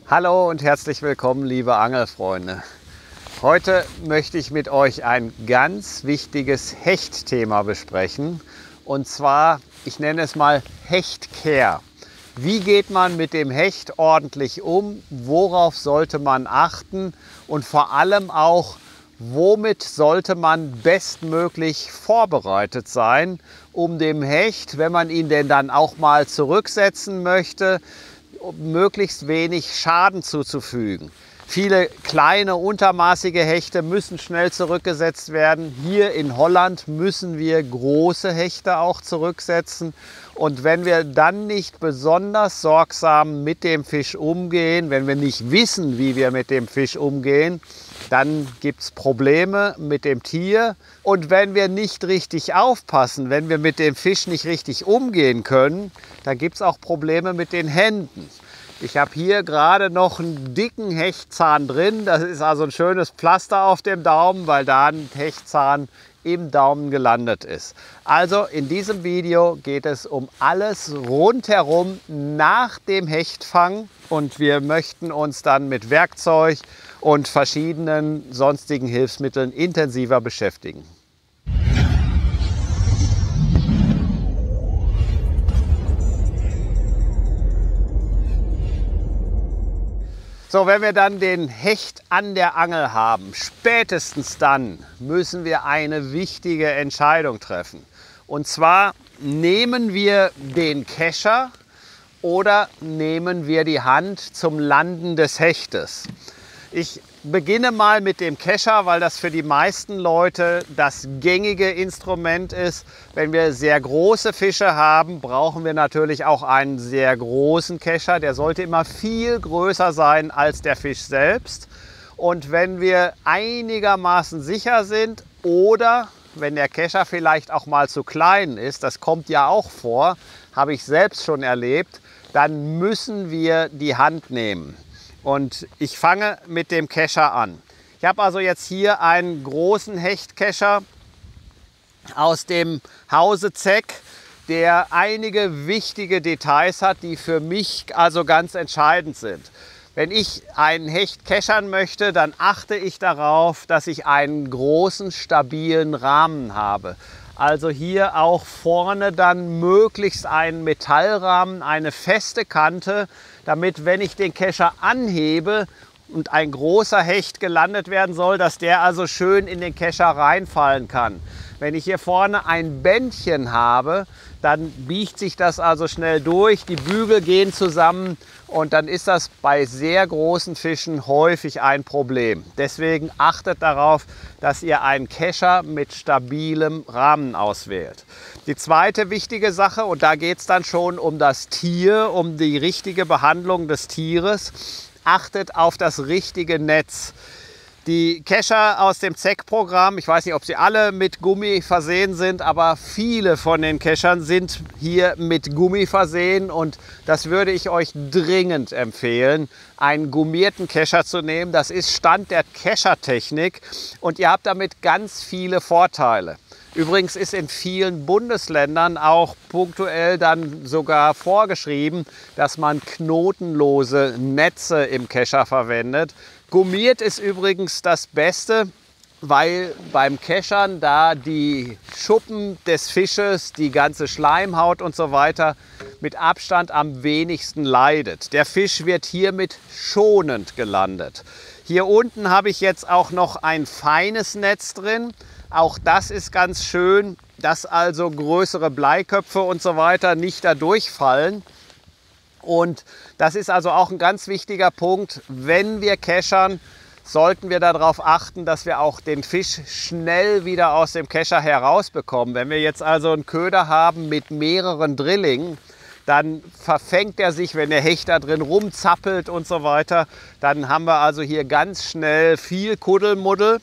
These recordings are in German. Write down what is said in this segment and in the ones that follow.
Hallo und herzlich willkommen, liebe Angelfreunde. Heute möchte ich mit euch ein ganz wichtiges Hechtthema besprechen. Und zwar, ich nenne es mal Hechtcare. Wie geht man mit dem Hecht ordentlich um? Worauf sollte man achten? Und vor allem auch, womit sollte man bestmöglich vorbereitet sein, um dem Hecht, wenn man ihn denn dann auch mal zurücksetzen möchte, möglichst wenig Schaden zuzufügen. Viele kleine, untermaßige Hechte müssen schnell zurückgesetzt werden. Hier in Holland müssen wir große Hechte auch zurücksetzen. Und wenn wir dann nicht besonders sorgsam mit dem Fisch umgehen, wenn wir nicht wissen, wie wir mit dem Fisch umgehen, dann gibt es Probleme mit dem Tier. Und wenn wir nicht richtig aufpassen, wenn wir mit dem Fisch nicht richtig umgehen können, dann gibt es auch Probleme mit den Händen. Ich habe hier gerade noch einen dicken Hechtzahn drin. Das ist also ein schönes Pflaster auf dem Daumen, weil da ein Hechtzahn im Daumen gelandet ist. Also in diesem Video geht es um alles rundherum nach dem Hechtfang. Und wir möchten uns dann mit Werkzeug und verschiedenen sonstigen Hilfsmitteln intensiver beschäftigen. So, wenn wir dann den Hecht an der Angel haben, spätestens dann müssen wir eine wichtige Entscheidung treffen. Und zwar, nehmen wir den Kescher oder nehmen wir die Hand zum Landen des Hechtes? Ich beginne mal mit dem Kescher, weil das für die meisten Leute das gängige Instrument ist. Wenn wir sehr große Fische haben, brauchen wir natürlich auch einen sehr großen Kescher. Der sollte immer viel größer sein als der Fisch selbst. Und wenn wir einigermaßen sicher sind oder wenn der Kescher vielleicht auch mal zu klein ist, das kommt ja auch vor, habe ich selbst schon erlebt, dann müssen wir die Hand nehmen. Und ich fange mit dem Kescher an. Ich habe also jetzt hier einen großen Hechtkescher aus dem Hause Zeck, der einige wichtige Details hat, die für mich also ganz entscheidend sind. Wenn ich einen Hecht keschern möchte, dann achte ich darauf, dass ich einen großen, stabilen Rahmen habe. Also hier auch vorne dann möglichst einen Metallrahmen, eine feste Kante, damit, wenn ich den Kescher anhebe und ein großer Hecht gelandet werden soll, dass der also schön in den Kescher reinfallen kann. Wenn ich hier vorne ein Bändchen habe, dann biegt sich das also schnell durch, die Bügel gehen zusammen und dann ist das bei sehr großen Fischen häufig ein Problem. Deswegen achtet darauf, dass ihr einen Kescher mit stabilem Rahmen auswählt. Die zweite wichtige Sache, und da geht es dann schon um das Tier, um die richtige Behandlung des Tieres, achtet auf das richtige Netz. Die Kescher aus dem Zeck-Programm, ich weiß nicht, ob sie alle mit Gummi versehen sind, aber viele von den Keschern sind hier mit Gummi versehen und das würde ich euch dringend empfehlen, einen gummierten Kescher zu nehmen. Das ist Stand der Keschertechnik und ihr habt damit ganz viele Vorteile. Übrigens ist in vielen Bundesländern auch punktuell dann sogar vorgeschrieben, dass man knotenlose Netze im Kescher verwendet. Gummiert ist übrigens das Beste, weil beim Keschern da die Schuppen des Fisches, die ganze Schleimhaut und so weiter mit Abstand am wenigsten leidet. Der Fisch wird hiermit schonend gelandet. Hier unten habe ich jetzt auch noch ein feines Netz drin. Auch das ist ganz schön, dass also größere Bleiköpfe und so weiter nicht da durchfallen. Und das ist also auch ein ganz wichtiger Punkt. Wenn wir keschern, sollten wir darauf achten, dass wir auch den Fisch schnell wieder aus dem Kescher herausbekommen. Wenn wir jetzt also einen Köder haben mit mehreren Drillingen, dann verfängt er sich, wenn der Hecht da drin rumzappelt und so weiter. Dann haben wir also hier ganz schnell viel Kuddelmuddel.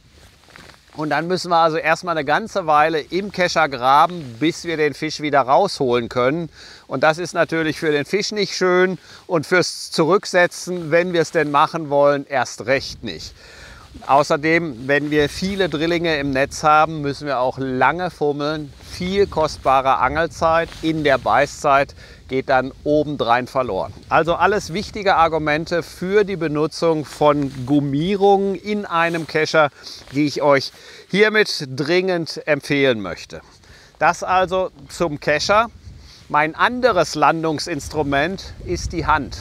Und dann müssen wir also erstmal eine ganze Weile im Kescher graben, bis wir den Fisch wieder rausholen können. Und das ist natürlich für den Fisch nicht schön und fürs Zurücksetzen, wenn wir es denn machen wollen, erst recht nicht. Außerdem, wenn wir viele Drillinge im Netz haben, müssen wir auch lange fummeln. Viel kostbare Angelzeit in der Beißzeit geht dann obendrein verloren. Also alles wichtige Argumente für die Benutzung von Gummierungen in einem Kescher, die ich euch hiermit dringend empfehlen möchte. Das also zum Kescher. Mein anderes Landungsinstrument ist die Hand.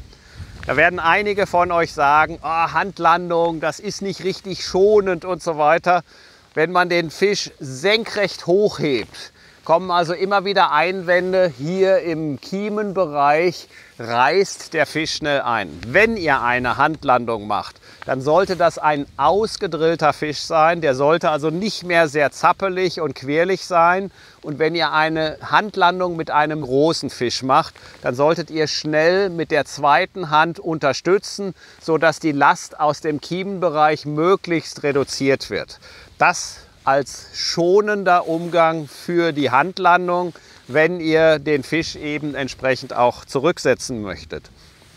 Da werden einige von euch sagen, oh, Handlandung, das ist nicht richtig schonend und so weiter. Wenn man den Fisch senkrecht hochhebt, kommen also immer wieder Einwände, hier im Kiemenbereich reißt der Fisch schnell ein. Wenn ihr eine Handlandung macht, dann sollte das ein ausgedrillter Fisch sein. Der sollte also nicht mehr sehr zappelig und quirlig sein. Und wenn ihr eine Handlandung mit einem großen Fisch macht, dann solltet ihr schnell mit der zweiten Hand unterstützen, sodass die Last aus dem Kiemenbereich möglichst reduziert wird. Das als schonender Umgang für die Handlandung, wenn ihr den Fisch eben entsprechend auch zurücksetzen möchtet.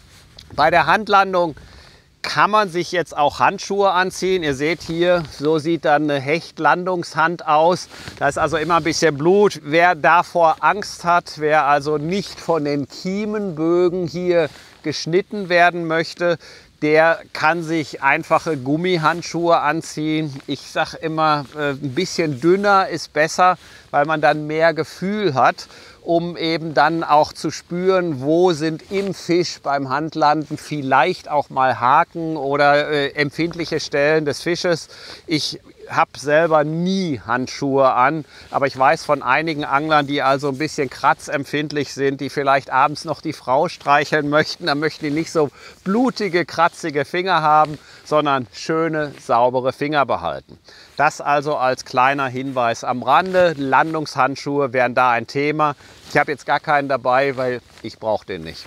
Bei der Handlandung kann man sich jetzt auch Handschuhe anziehen. Ihr seht hier, so sieht dann eine Hechtlandungshand aus. Da ist also immer ein bisschen Blut. Wer davor Angst hat, wer also nicht von den Kiemenbögen hier geschnitten werden möchte, der kann sich einfache Gummihandschuhe anziehen. Ich sage immer, ein bisschen dünner ist besser, weil man dann mehr Gefühl hat, um eben dann auch zu spüren, wo sind im Fisch beim Handlanden vielleicht auch mal Haken oder empfindliche Stellen des Fisches. Ich habe selber nie Handschuhe an, aber ich weiß von einigen Anglern, die also ein bisschen kratzempfindlich sind, die vielleicht abends noch die Frau streicheln möchten. Dann möchten die nicht so blutige, kratzige Finger haben, sondern schöne, saubere Finger behalten. Das also als kleiner Hinweis am Rande. Landungshandschuhe wären da ein Thema. Ich habe jetzt gar keinen dabei, weil ich brauche den nicht.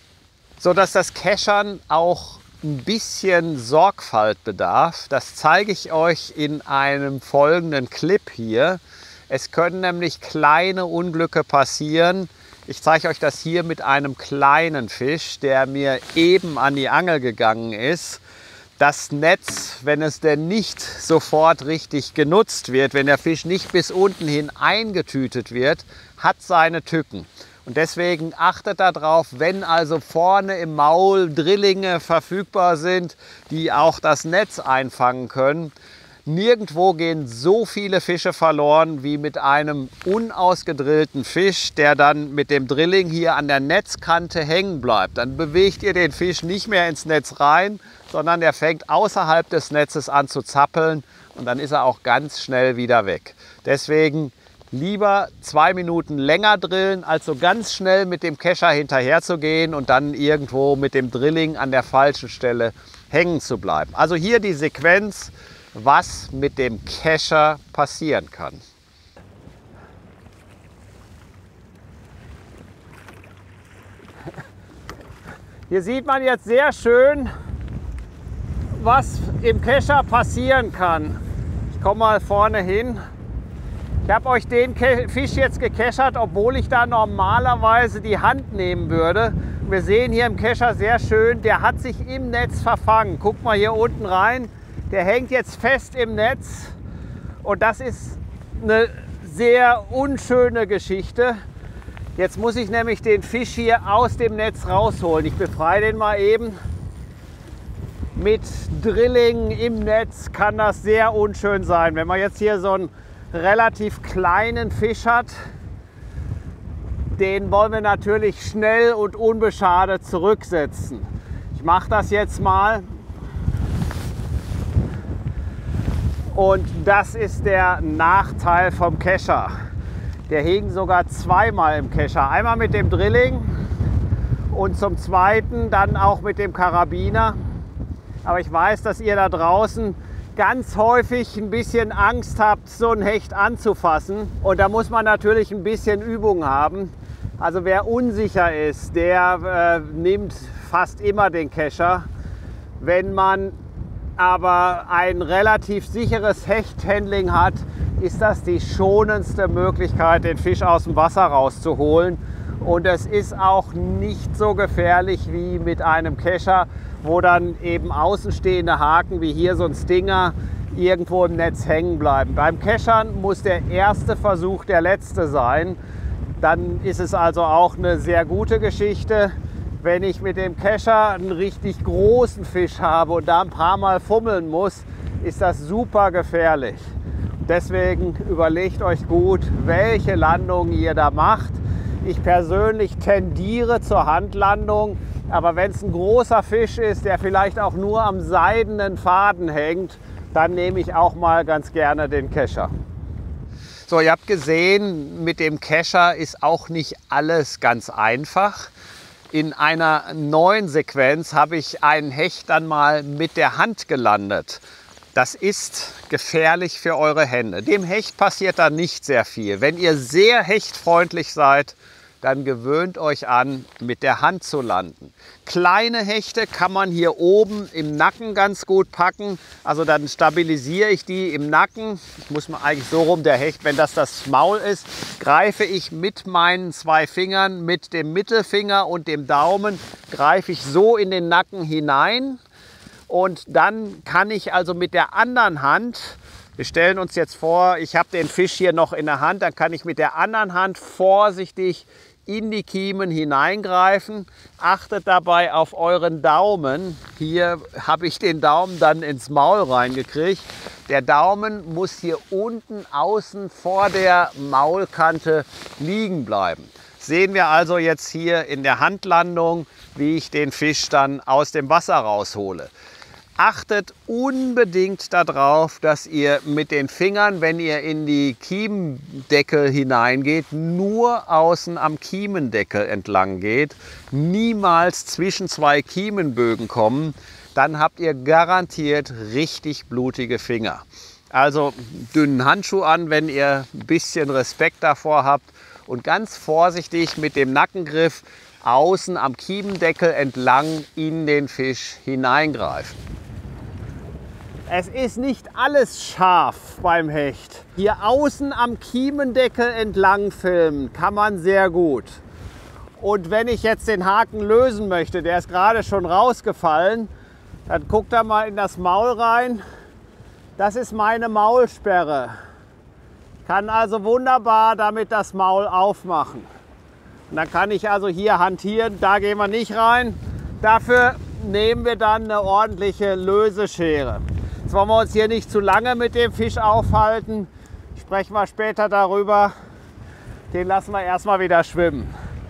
So dass das Keschern auch ein bisschen Sorgfalt bedarf. Das zeige ich euch in einem folgenden Clip hier. Es können nämlich kleine Unglücke passieren. Ich zeige euch das hier mit einem kleinen Fisch, der mir eben an die Angel gegangen ist. Das Netz, wenn es denn nicht sofort richtig genutzt wird, wenn der Fisch nicht bis unten hin eingetütet wird, hat seine Tücken. Und deswegen achtet darauf, wenn also vorne im Maul Drillinge verfügbar sind, die auch das Netz einfangen können. Nirgendwo gehen so viele Fische verloren wie mit einem unausgedrillten Fisch, der dann mit dem Drilling hier an der Netzkante hängen bleibt. Dann bewegt ihr den Fisch nicht mehr ins Netz rein, sondern der fängt außerhalb des Netzes an zu zappeln und dann ist er auch ganz schnell wieder weg. Deswegen lieber 2 Minuten länger drillen, als so ganz schnell mit dem Kescher hinterher zu gehen und dann irgendwo mit dem Drilling an der falschen Stelle hängen zu bleiben. Also hier die Sequenz, was mit dem Kescher passieren kann. Hier sieht man jetzt sehr schön, was im Kescher passieren kann. Ich komme mal vorne hin. Ich habe euch den Fisch jetzt gekeschert, obwohl ich da normalerweise die Hand nehmen würde. Wir sehen hier im Kescher sehr schön, der hat sich im Netz verfangen. Guckt mal hier unten rein, der hängt jetzt fest im Netz und das ist eine sehr unschöne Geschichte. Jetzt muss ich nämlich den Fisch hier aus dem Netz rausholen. Ich befreie den mal eben. Mit Drilling im Netz kann das sehr unschön sein. Wenn man jetzt hier so einen relativ kleinen Fisch hat, den wollen wir natürlich schnell und unbeschadet zurücksetzen. Ich mache das jetzt mal. Und das ist der Nachteil vom Kescher. Der hing sogar zweimal im Kescher. Einmal mit dem Drilling und zum zweiten dann auch mit dem Karabiner. Aber ich weiß, dass ihr da draußen ganz häufig ein bisschen Angst habt, so ein Hecht anzufassen. Und da muss man natürlich ein bisschen Übung haben. Also wer unsicher ist, der nimmt fast immer den Kescher. Wenn man aber ein relativ sicheres Hechthandling hat, ist das die schonendste Möglichkeit, den Fisch aus dem Wasser rauszuholen. Und es ist auch nicht so gefährlich wie mit einem Kescher. wo dann eben außenstehende Haken wie hier so ein Stinger irgendwo im Netz hängen bleiben. Beim Keschern muss der erste Versuch der letzte sein. Dann ist es also auch eine sehr gute Geschichte. Wenn ich mit dem Kescher einen richtig großen Fisch habe und da ein paar Mal fummeln muss, ist das super gefährlich. Deswegen überlegt euch gut, welche Landung ihr da macht. Ich persönlich tendiere zur Handlandung, aber wenn es ein großer Fisch ist, der vielleicht auch nur am seidenen Faden hängt, dann nehme ich auch mal ganz gerne den Kescher. So, ihr habt gesehen, mit dem Kescher ist auch nicht alles ganz einfach. In einer neuen Sequenz habe ich einen Hecht dann mal mit der Hand gelandet. Das ist gefährlich für eure Hände. Dem Hecht passiert da nicht sehr viel. Wenn ihr sehr hechtfreundlich seid, dann gewöhnt euch an, mit der Hand zu landen. Kleine Hechte kann man hier oben im Nacken ganz gut packen. Also dann stabilisiere ich die im Nacken. Ich muss mal eigentlich so rum, der Hecht, wenn das Maul ist, greife ich mit meinen 2 Fingern, mit dem Mittelfinger und dem Daumen, greife ich so in den Nacken hinein. Und dann kann ich also mit der anderen Hand, wir stellen uns jetzt vor, ich habe den Fisch hier noch in der Hand, dann kann ich mit der anderen Hand vorsichtig in die Kiemen hineingreifen. Achtet dabei auf euren Daumen. Hier habe ich den Daumen dann ins Maul reingekriegt. Der Daumen muss hier unten außen vor der Maulkante liegen bleiben. Sehen wir also jetzt hier in der Handlandung, wie ich den Fisch dann aus dem Wasser raushole. Achtet unbedingt darauf, dass ihr mit den Fingern, wenn ihr in die Kiemendeckel hineingeht, nur außen am Kiemendeckel entlang geht. Niemals zwischen 2 Kiemenbögen kommen. Dann habt ihr garantiert richtig blutige Finger. Also dünnen Handschuh an, wenn ihr ein bisschen Respekt davor habt. Und ganz vorsichtig mit dem Nackengriff außen am Kiemendeckel entlang in den Fisch hineingreifen. Es ist nicht alles scharf beim Hecht. Hier außen am Kiemendeckel entlang filmen kann man sehr gut. Und wenn ich jetzt den Haken lösen möchte, der ist gerade schon rausgefallen, dann guckt da mal in das Maul rein. Das ist meine Maulsperre. Kann also wunderbar damit das Maul aufmachen. Und dann kann ich also hier hantieren, da gehen wir nicht rein. Dafür nehmen wir dann eine ordentliche Löseschere. Jetzt wollen wir uns hier nicht zu lange mit dem Fisch aufhalten. Sprechen wir später darüber. Den lassen wir erstmal wieder schwimmen.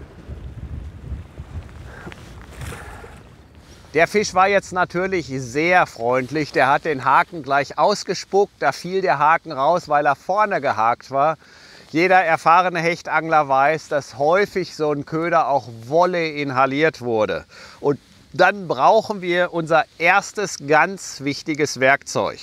Der Fisch war jetzt natürlich sehr freundlich. Der hat den Haken gleich ausgespuckt. Da fiel der Haken raus, weil er vorne gehakt war. Jeder erfahrene Hechtangler weiß, dass häufig so ein Köder auch Wolle inhaliert wurde. Und dann brauchen wir unser erstes ganz wichtiges Werkzeug.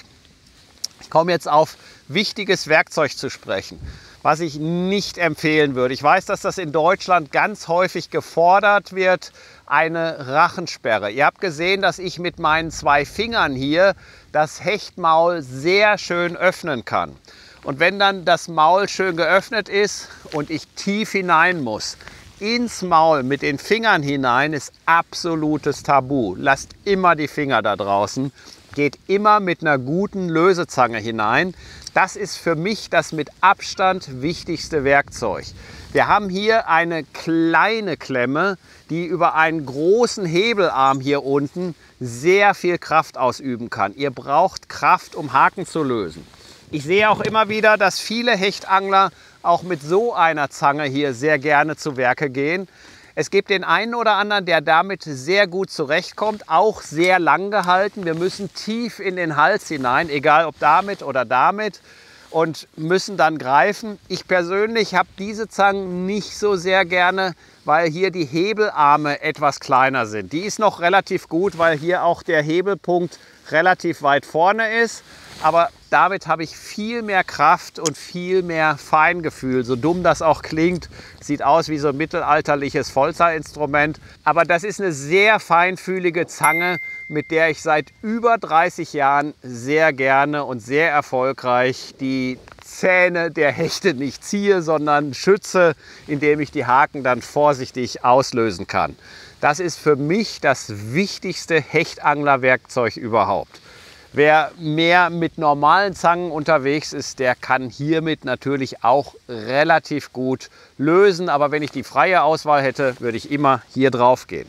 Ich komme jetzt auf wichtiges Werkzeug zu sprechen, was ich nicht empfehlen würde. Ich weiß, dass das in Deutschland ganz häufig gefordert wird, eine Rachensperre. Ihr habt gesehen, dass ich mit meinen 2 Fingern hier das Hechtmaul sehr schön öffnen kann. Und wenn dann das Maul schön geöffnet ist und ich tief hinein muss, ins Maul mit den Fingern hinein, ist absolutes Tabu. Lasst immer die Finger da draußen. Geht immer mit einer guten Lösezange hinein. Das ist für mich das mit Abstand wichtigste Werkzeug. Wir haben hier eine kleine Klemme, die über einen großen Hebelarm hier unten sehr viel Kraft ausüben kann. Ihr braucht Kraft, um Haken zu lösen. Ich sehe auch immer wieder, dass viele Hechtangler auch mit so einer Zange hier sehr gerne zu Werke gehen. Es gibt den einen oder anderen, der damit sehr gut zurechtkommt, auch sehr lang gehalten. Wir müssen tief in den Hals hinein, egal ob damit oder damit, und müssen dann greifen. Ich persönlich habe diese Zangen nicht so sehr gerne, weil hier die Hebelarme etwas kleiner sind. Die ist noch relativ gut, weil hier auch der Hebelpunkt relativ weit vorne ist. Aber damit habe ich viel mehr Kraft und viel mehr Feingefühl. So dumm das auch klingt, sieht aus wie so ein mittelalterliches Folzerinstrument. Aber das ist eine sehr feinfühlige Zange, mit der ich seit über 30 Jahren sehr gerne und sehr erfolgreich die Zähne der Hechte nicht ziehe, sondern schütze, indem ich die Haken dann vorsichtig auslösen kann. Das ist für mich das wichtigste Hechtanglerwerkzeug überhaupt. Wer mehr mit normalen Zangen unterwegs ist, der kann hiermit natürlich auch relativ gut lösen. Aber wenn ich die freie Auswahl hätte, würde ich immer hier drauf gehen.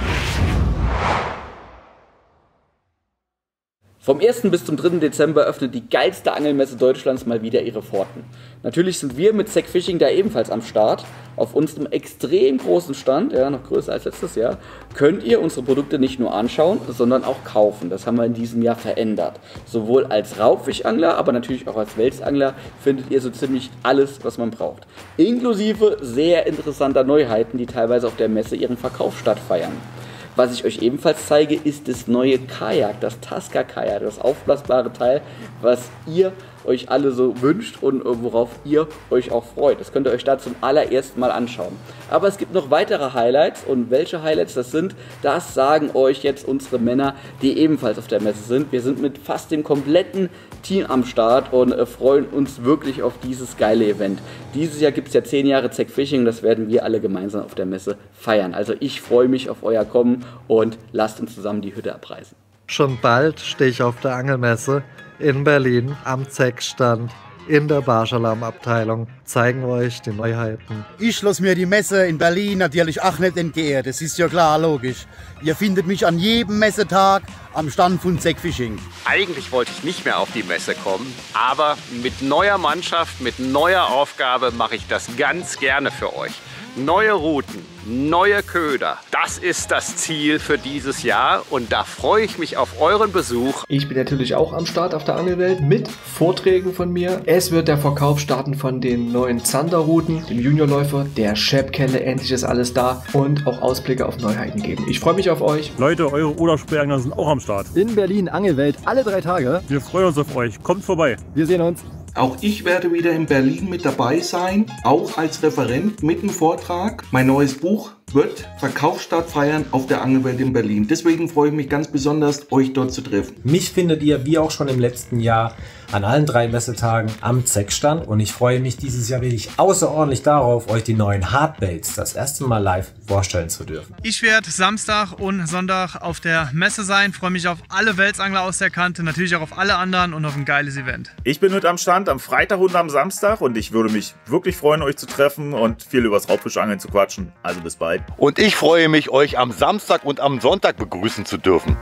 Vom 1. bis zum 3. Dezember öffnet die geilste Angelmesse Deutschlands mal wieder ihre Pforten. Natürlich sind wir mit Zack Fishing da ebenfalls am Start. Auf unserem extrem großen Stand, ja, noch größer als letztes Jahr, könnt ihr unsere Produkte nicht nur anschauen, sondern auch kaufen. Das haben wir in diesem Jahr verändert. Sowohl als Raubfischangler, aber natürlich auch als Welsangler findet ihr so ziemlich alles, was man braucht. Inklusive sehr interessanter Neuheiten, die teilweise auf der Messe ihren Verkauf stattfeiern. Was ich euch ebenfalls zeige, ist das neue Kajak, das Tasca Kajak, das aufblasbare Teil, was ihr euch alle so wünscht und worauf ihr euch auch freut. Das könnt ihr euch da zum allerersten Mal anschauen. Aber es gibt noch weitere Highlights und welche Highlights das sind, das sagen euch jetzt unsere Männer, die ebenfalls auf der Messe sind. Wir sind mit fast dem kompletten Team am Start und freuen uns wirklich auf dieses geile Event. Dieses Jahr gibt es ja 10 Jahre Zack Fishing, das werden wir alle gemeinsam auf der Messe feiern. Also ich freue mich auf euer Kommen und lasst uns zusammen die Hütte abreißen. Schon bald stehe ich auf der Angelmesse in Berlin am Zack-Stand. In der Barschalam-Abteilung zeigen wir euch die Neuheiten. Ich lasse mir die Messe in Berlin natürlich auch nicht entgehen, das ist ja klar, logisch. Ihr findet mich an jedem Messetag am Stand von Zack Fishing. Eigentlich wollte ich nicht mehr auf die Messe kommen, aber mit neuer Mannschaft, mit neuer Aufgabe mache ich das ganz gerne für euch. Neue Routen, neue Köder, das ist das Ziel für dieses Jahr und da freue ich mich auf euren Besuch. Ich bin natürlich auch am Start auf der Angelwelt mit Vorträgen von mir. Es wird der Verkauf starten von den neuen Zander-Routen, dem Juniorläufer, der Schäppkelle, endlich ist alles da und auch Ausblicke auf Neuheiten geben. Ich freue mich auf euch. Leute, eure Urlaubssperrangler sind auch am Start. In Berlin Angelwelt alle 3 Tage. Wir freuen uns auf euch. Kommt vorbei. Wir sehen uns. Auch ich werde wieder in Berlin mit dabei sein, auch als Referent mit dem Vortrag. Mein neues Buch wird Verkaufsstart feiern auf der Angelwelt in Berlin. Deswegen freue ich mich ganz besonders, euch dort zu treffen. Mich findet ihr, wie auch schon im letzten Jahr, an allen 3 Messetagen am Zack-Stand und ich freue mich dieses Jahr wirklich außerordentlich darauf, euch die neuen Hardbaits das erste Mal live vorstellen zu dürfen. Ich werde Samstag und Sonntag auf der Messe sein, freue mich auf alle Welsangler aus der Kante, natürlich auch auf alle anderen und auf ein geiles Event. Ich bin heute am Stand am Freitag und am Samstag und ich würde mich wirklich freuen, euch zu treffen und viel über das Raubfischangeln zu quatschen. Also bis bald. Und ich freue mich, euch am Samstag und am Sonntag begrüßen zu dürfen.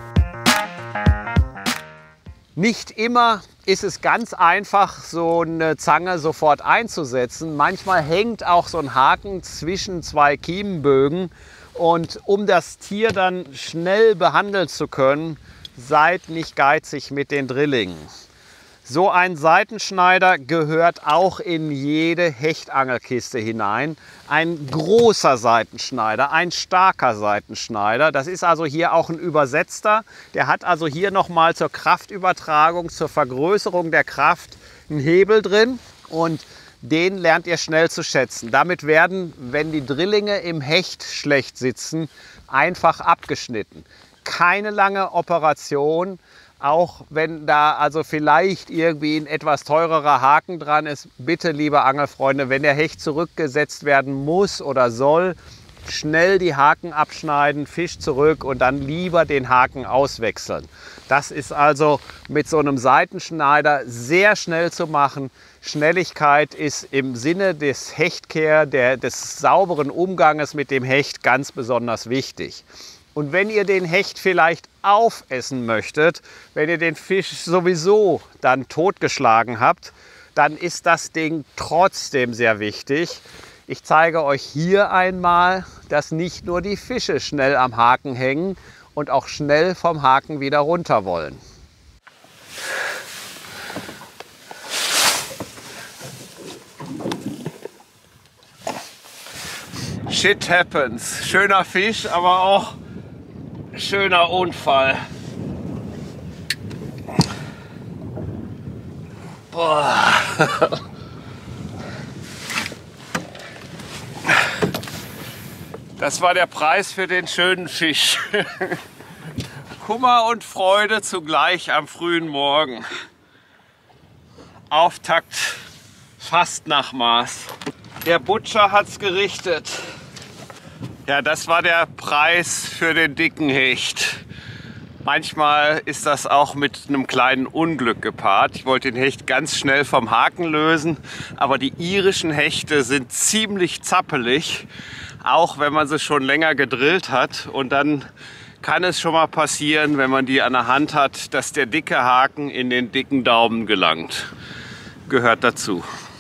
Nicht immer ist es ganz einfach, so eine Zange sofort einzusetzen. Manchmal hängt auch so ein Haken zwischen 2 Kiemenbögen. Und um das Tier dann schnell behandeln zu können, seid nicht geizig mit den Drillingen. So ein Seitenschneider gehört auch in jede Hechtangelkiste hinein. Ein großer Seitenschneider, ein starker Seitenschneider. Das ist also hier auch ein übersetzter. Der hat also hier nochmal zur Kraftübertragung, zur Vergrößerung der Kraft einen Hebel drin. Und den lernt ihr schnell zu schätzen. Damit werden, wenn die Drillinge im Hecht schlecht sitzen, einfach abgeschnitten. Keine lange Operation. Auch wenn da also vielleicht irgendwie ein etwas teurerer Haken dran ist, bitte, liebe Angelfreunde, wenn der Hecht zurückgesetzt werden muss oder soll, schnell die Haken abschneiden, Fisch zurück und dann lieber den Haken auswechseln. Das ist also mit so einem Seitenschneider sehr schnell zu machen. Schnelligkeit ist im Sinne des Hechtcare, des sauberen Umganges mit dem Hecht ganz besonders wichtig. Und wenn ihr den Hecht vielleicht aufessen möchtet, wenn ihr den Fisch sowieso dann totgeschlagen habt, dann ist das Ding trotzdem sehr wichtig. Ich zeige euch hier einmal, dass nicht nur die Fische schnell am Haken hängen und auch schnell vom Haken wieder runter wollen. Shit happens. Schöner Fisch, aber auch schöner Unfall. Boah. Das war der Preis für den schönen Fisch. Kummer und Freude zugleich am frühen Morgen. Auftakt fast nach Maß. Der Butcher hat's gerichtet. Ja, das war der Preis für den dicken Hecht. Manchmal ist das auch mit einem kleinen Unglück gepaart. Ich wollte den Hecht ganz schnell vom Haken lösen, aber die irischen Hechte sind ziemlich zappelig, auch wenn man sie schon länger gedrillt hat. Und dann kann es schon mal passieren, wenn man die an der Hand hat, dass der dicke Haken in den dicken Daumen gelangt. Gehört dazu.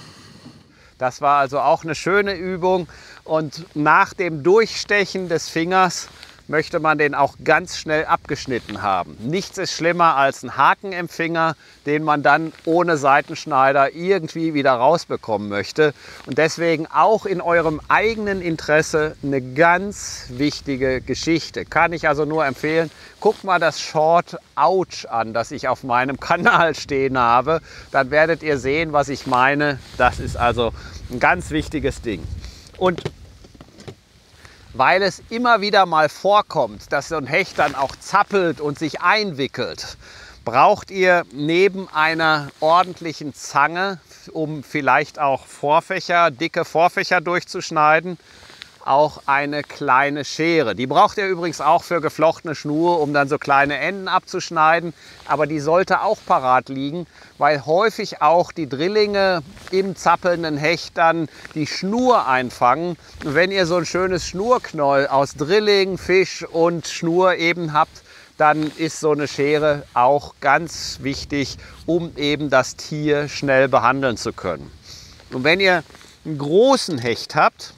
Das war also auch eine schöne Übung. Und nach dem Durchstechen des Fingers möchte man den auch ganz schnell abgeschnitten haben. Nichts ist schlimmer als ein Haken im Finger, den man dann ohne Seitenschneider irgendwie wieder rausbekommen möchte. Und deswegen auch in eurem eigenen Interesse eine ganz wichtige Geschichte. Kann ich also nur empfehlen, guckt mal das Short Ouch an, das ich auf meinem Kanal stehen habe. Dann werdet ihr sehen, was ich meine. Das ist also ein ganz wichtiges Ding. Und weil es immer wieder mal vorkommt, dass so ein Hecht dann auch zappelt und sich einwickelt, braucht ihr neben einer ordentlichen Zange, um vielleicht auch Vorfächer, dicke Vorfächer durchzuschneiden, auch eine kleine Schere. Die braucht ihr übrigens auch für geflochtene Schnur, um dann so kleine Enden abzuschneiden. Aber die sollte auch parat liegen, weil häufig auch die Drillinge im zappelnden Hecht dann die Schnur einfangen. Und wenn ihr so ein schönes Schnurknäuel aus Drilling, Fisch und Schnur eben habt, dann ist so eine Schere auch ganz wichtig, um eben das Tier schnell behandeln zu können. Und wenn ihr einen großen Hecht habt,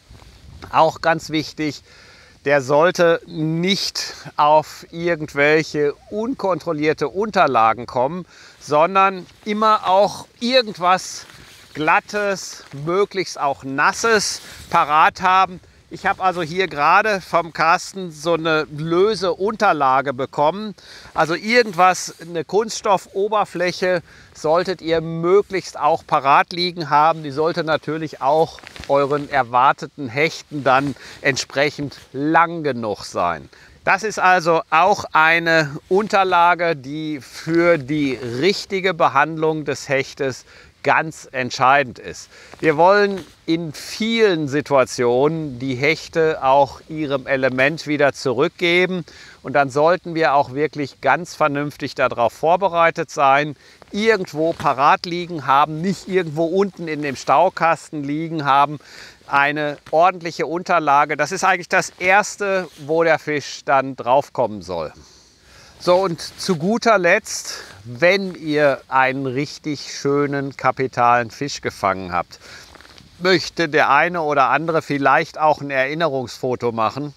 auch ganz wichtig, der sollte nicht auf irgendwelche unkontrollierte Unterlagen kommen, sondern immer auch irgendwas Glattes, möglichst auch Nasses parat haben. Ich habe also hier gerade vom Carsten so eine löse Unterlage bekommen. Also irgendwas, eine Kunststoffoberfläche solltet ihr möglichst auch parat liegen haben. Die sollte natürlich auch euren erwarteten Hechten dann entsprechend lang genug sein. Das ist also auch eine Unterlage, die für die richtige Behandlung des Hechtes ganz entscheidend ist. Wir wollen in vielen Situationen die Hechte auch ihrem Element wieder zurückgeben und dann sollten wir auch wirklich ganz vernünftig darauf vorbereitet sein, irgendwo parat liegen haben, nicht irgendwo unten in dem Staukasten liegen haben, eine ordentliche Unterlage. Das ist eigentlich das Erste, wo der Fisch dann draufkommen soll. So, und zu guter Letzt, wenn ihr einen richtig schönen, kapitalen Fisch gefangen habt, möchte der eine oder andere vielleicht auch ein Erinnerungsfoto machen.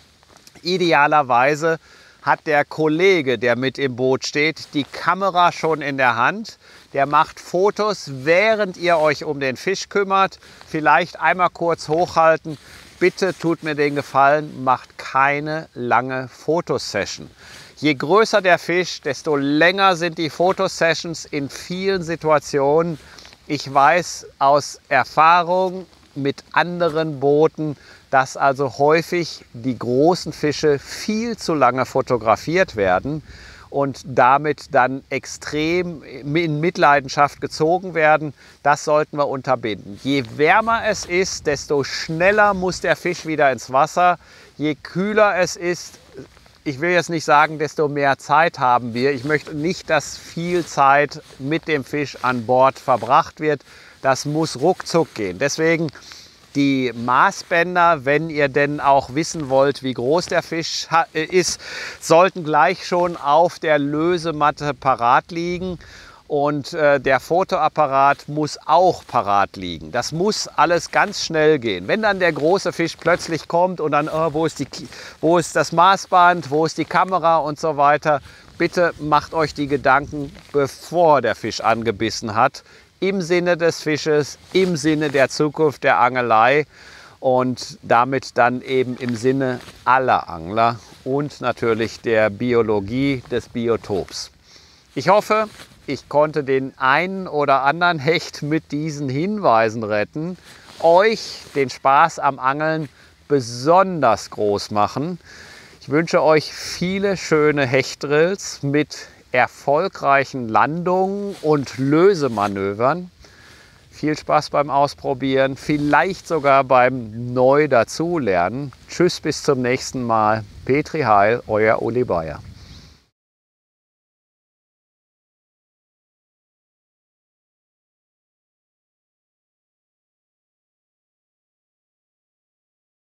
Idealerweise hat der Kollege, der mit im Boot steht, die Kamera schon in der Hand. Der macht Fotos, während ihr euch um den Fisch kümmert. Vielleicht einmal kurz hochhalten. Bitte tut mir den Gefallen, macht keine lange Fotosession. Je größer der Fisch, desto länger sind die Fotosessions in vielen Situationen. Ich weiß aus Erfahrung mit anderen Booten, dass also häufig die großen Fische viel zu lange fotografiert werden und damit dann extrem in Mitleidenschaft gezogen werden. Das sollten wir unterbinden. Je wärmer es ist, desto schneller muss der Fisch wieder ins Wasser. Je kühler es ist, ich will jetzt nicht sagen, desto mehr Zeit haben wir. Ich möchte nicht, dass viel Zeit mit dem Fisch an Bord verbracht wird. Das muss ruckzuck gehen. Deswegen die Maßbänder, wenn ihr denn auch wissen wollt, wie groß der Fisch ist, sollten gleich schon auf der Lösematte parat liegen. Und der Fotoapparat muss auch parat liegen. Das muss alles ganz schnell gehen. Wenn dann der große Fisch plötzlich kommt und dann, wo ist das Maßband, wo ist die Kamera und so weiter, bitte macht euch die Gedanken, bevor der Fisch angebissen hat. Im Sinne des Fisches, im Sinne der Zukunft der Angelei und damit dann eben im Sinne aller Angler und natürlich der Biologie des Biotops. Ich hoffe, ich konnte den einen oder anderen Hecht mit diesen Hinweisen retten, euch den Spaß am Angeln besonders groß machen. Ich wünsche euch viele schöne Hechtdrills mit erfolgreichen Landungen und Lösemanövern. Viel Spaß beim Ausprobieren, vielleicht sogar beim Neu-Dazulernen. Tschüss, bis zum nächsten Mal. Petri Heil, euer Uli Bayer.